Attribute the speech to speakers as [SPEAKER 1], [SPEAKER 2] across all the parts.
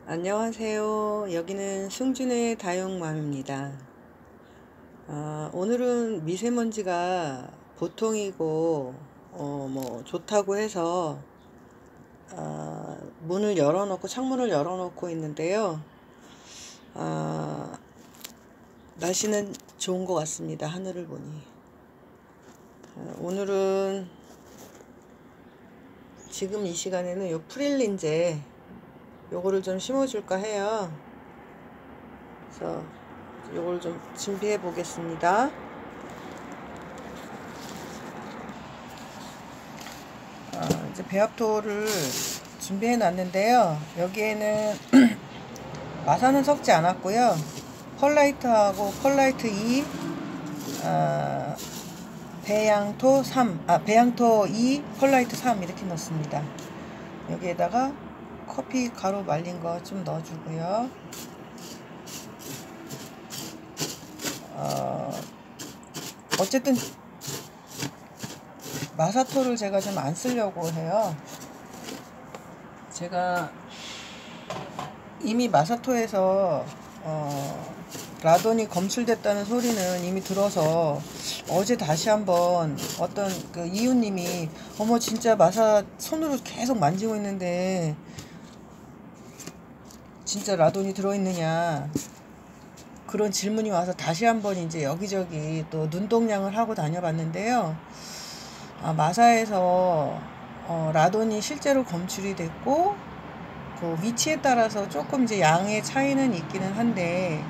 [SPEAKER 1] 안녕하세요. 여기는 승준의 다육맘입니다. 오늘은 미세먼지가 보통이고 좋다고 해서 문을 열어놓고 창문을 열어놓고 있는데요. 날씨는 좋은 것 같습니다. 하늘을 보니. 오늘은 지금 이 시간에는 요 프릴린제 요거를 좀 심어줄까 해요. 그래서 요걸 좀 준비해 보겠습니다. 이제 배합토를 준비해 놨는데요. 여기에는 마사는 섞지 않았고요. 펄라이트하고 펄라이트 2, 배양토 3, 배양토 2, 펄라이트 3 이렇게 넣습니다. 여기에다가 커피 가루 말린 거 좀 넣어주고요. 어쨌든 마사토를 제가 좀 안 쓰려고 해요. 제가 이미 마사토에서 라돈이 검출됐다는 소리는 이미 들어서 어제 다시 한번 어떤 그 이웃님이 어머 진짜 마사 손으로 계속 만지고 있는데 진짜 라돈이 들어있느냐 그런 질문이 와서 다시 한번 이제 여기저기 또 눈동냥을 하고 다녀봤는데요. 마사에서 라돈이 실제로 검출이 됐고 그 위치에 따라서 조금 이제 양의 차이는 있기는 한데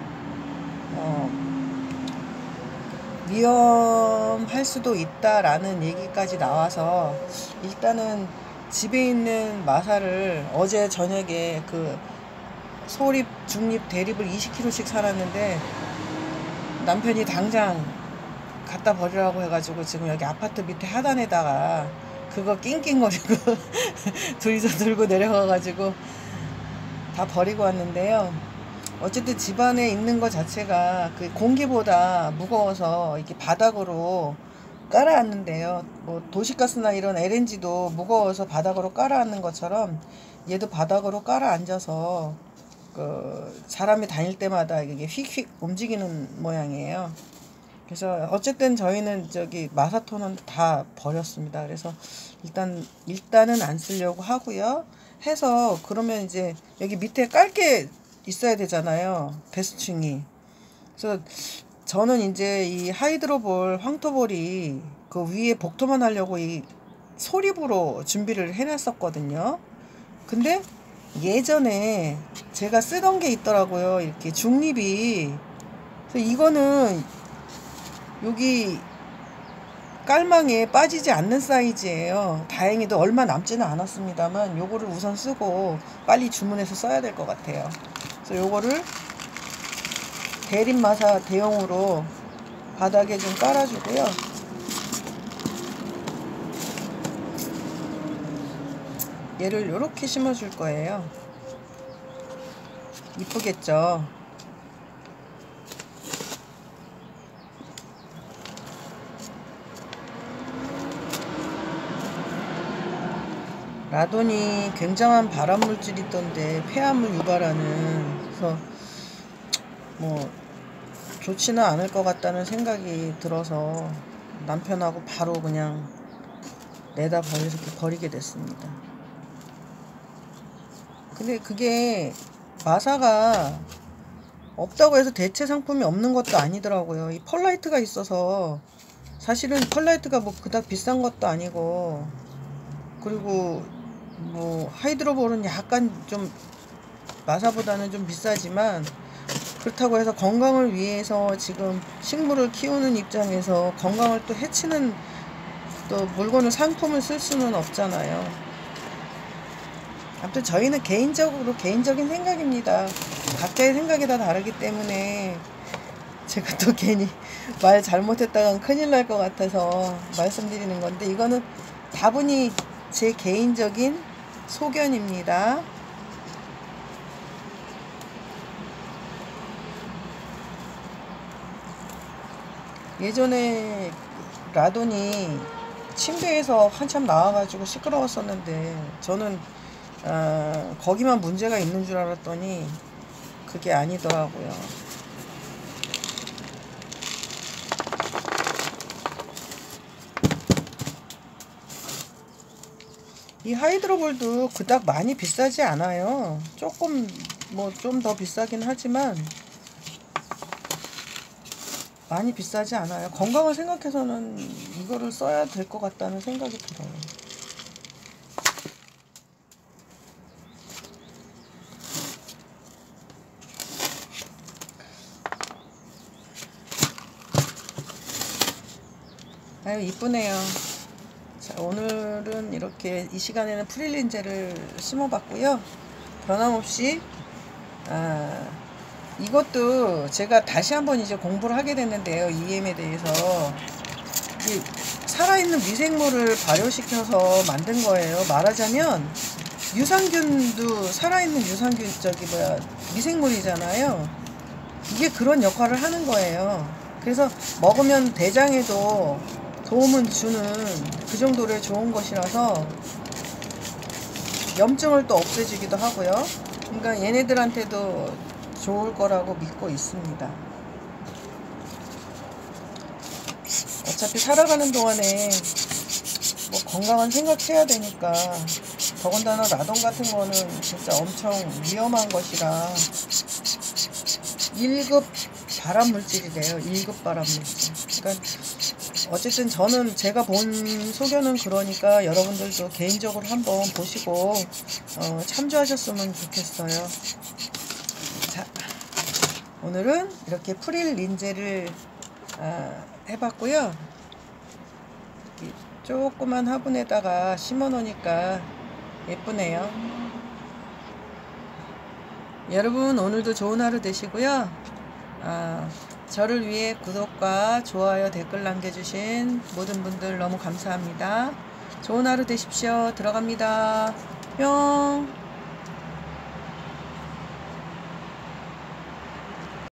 [SPEAKER 1] 위험할 수도 있다라는 얘기까지 나와서 일단은 집에 있는 마사를 어제 저녁에 그 소립, 중립, 대립을 20kg씩 사놨는데 남편이 당장 갖다 버리라고 해가지고 지금 여기 아파트 밑에 하단에다가 그거 낑낑거리고 둘이서 들고 내려가가지고 다 버리고 왔는데요. 어쨌든 집안에 있는 것 자체가 그 공기보다 무거워서 이렇게 바닥으로 깔아앉는데요. 뭐 도시가스나 이런 LNG도 무거워서 바닥으로 깔아앉는 것처럼 얘도 바닥으로 깔아앉아서 그 사람이 다닐 때마다 이게 휙휙 움직이는 모양이에요. 그래서 어쨌든 저희는 저기 마사토는 다 버렸습니다. 그래서 일단은 안 쓰려고 하고요. 해서 그러면 이제 여기 밑에 깔게 있어야 되잖아요. 배수층이. 그래서 저는 이제 이 하이드로볼 황토볼이 그 위에 복토만 하려고 이 소립으로 준비를 해놨었거든요. 근데 예전에 제가 쓰던 게 있더라고요. 이렇게 중립이. 그래서 이거는 여기 깔망에 빠지지 않는 사이즈예요. 다행히도 얼마 남지는 않았습니다만 요거를 우선 쓰고 빨리 주문해서 써야 될 것 같아요. 그래서 요거를 대립마사 대용으로 바닥에 좀 깔아주고요. 얘를 이렇게 심어줄 거예요. 이쁘겠죠? 라돈이 굉장한 발암물질이 있던데 폐암을 유발하는. 그래서 뭐 좋지는 않을 것 같다는 생각이 들어서 남편하고 바로 그냥 내다 버리게 됐습니다. 근데 그게 마사가 없다고 해서 대체 상품이 없는 것도 아니더라고요. 이 펄라이트가 있어서 사실은 펄라이트가 뭐 그닥 비싼 것도 아니고, 그리고 뭐 하이드로볼은 약간 좀 마사보다는 좀 비싸지만 그렇다고 해서 건강을 위해서 지금 식물을 키우는 입장에서 건강을 또 해치는 또 물건을 상품을 쓸 수는 없잖아요. 아무튼 저희는 개인적인 생각입니다. 각자의 생각이 다 다르기 때문에 제가 또 괜히 말 잘못했다간 큰일 날 것 같아서 말씀드리는 건데, 이거는 다분히 제 개인적인 소견입니다. 예전에 라돈이 침대에서 한참 나와가지고 시끄러웠었는데 저는 거기만 문제가 있는 줄 알았더니 그게 아니더라고요. 이 하이드로볼도 그닥 많이 비싸지 않아요. 조금 뭐 좀 더 비싸긴 하지만 많이 비싸지 않아요. 건강을 생각해서는 이거를 써야 될 것 같다는 생각이 들어요. 아유, 이쁘네요. 자, 오늘은 이렇게 이 시간에는 프릴린제를 심어봤고요. 변함없이 이것도 제가 다시 한번 이제 공부를 하게 됐는데요. EM에 대해서 이 살아있는 미생물을 발효시켜서 만든 거예요. 말하자면 유산균도 살아있는 유산균 미생물이잖아요. 이게 그런 역할을 하는 거예요. 그래서 먹으면 대장에도 도움을 주는 그 정도로 좋은 것이라서 염증을 또 없애주기도 하고요. 그러니까 얘네들한테도 좋을 거라고 믿고 있습니다. 어차피 살아가는 동안에 뭐 건강은 생각해야 되니까, 더군다나 라돈 같은 거는 진짜 엄청 위험한 것이라 1급 발암물질이래요. 1급 발암물질. 그러니까 어쨌든 저는 제가 본 소견은 그러니까 여러분들도 개인적으로 한번 보시고 참조하셨으면 좋겠어요. 자, 오늘은 이렇게 프릴 린제를 해봤고요. 조그만 화분에다가 심어 놓으니까 예쁘네요. 여러분, 오늘도 좋은 하루 되시고요. 저를 위해 구독과 좋아요, 댓글 남겨주신 모든 분들 너무 감사합니다. 좋은 하루 되십시오. 들어갑니다. 뿅.